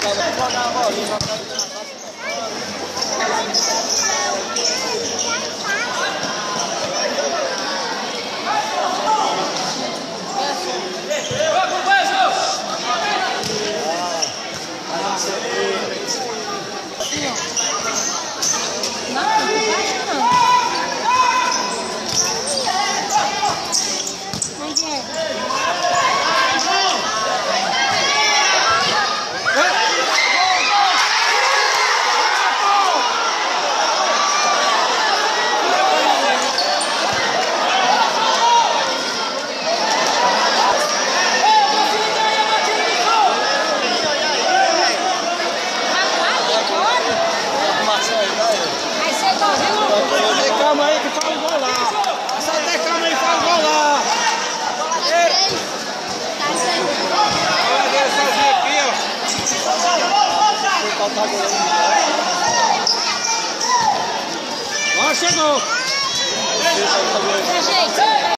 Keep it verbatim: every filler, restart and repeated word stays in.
jogar a bolinha. Calma aí que faz o gol lá. Só até calma aí, faz o gol lá. Olha ele sozinho aqui, ó. Ó, chegou.